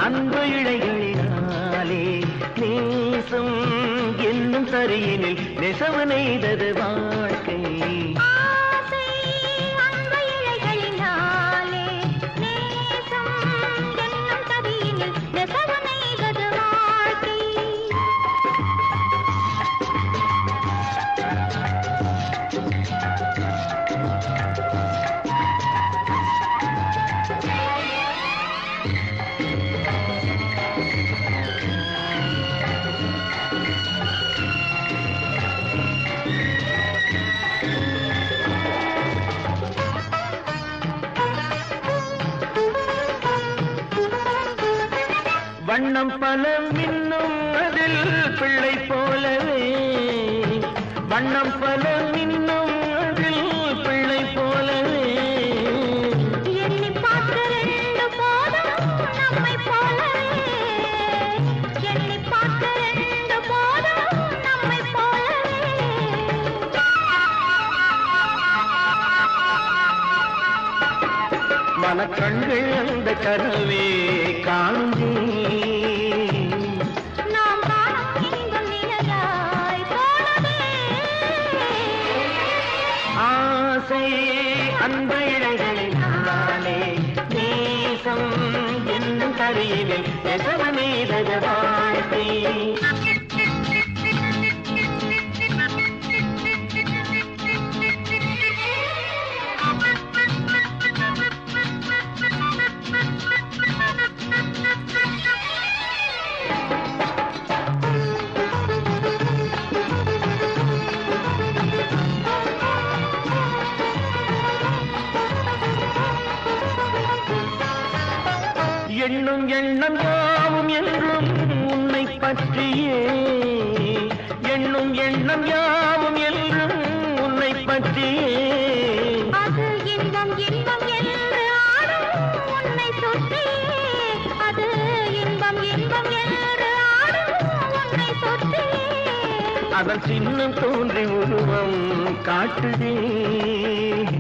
அன்பு இழைகளினாலே நேசம் என்னும் தரையினில் நெசவு நெய்தது வாழ்க்கை. வண்ணம் பல மின்னும் அதில் பிள்ளை போலவே, வண்ணம் பல மின்னும் அதில் பிள்ளை போலவே, எண்ணி பார்க்க ரெண்டு போதும் நம்மை போலவே, எண்ணி பார்க்க ரெண்டு போதும் நம்மை போலவே. மனக்கண்கள் அந்த கனவே காண்பே, அந்த இழைகளினாலே நேசம் என்னும் கரையினில் நெசவு நெய்தது வாழ்க்கை. எண்ணும் எண்ணம் யாவும் என்றும் உன்னை பற்றியே, எண்ணும் எண்ணம் யாவும் என்றும் உன்னை பற்றியே, அது இன்பம் இன்பம் என்று ஆடும் உன்னை சுற்றியே, அது இன்பம் இன்பம் என்று ஆடும் உன்னை சுற்றியே. அதன் சின்னம் தோன்றி உருவம் காட்டுதே.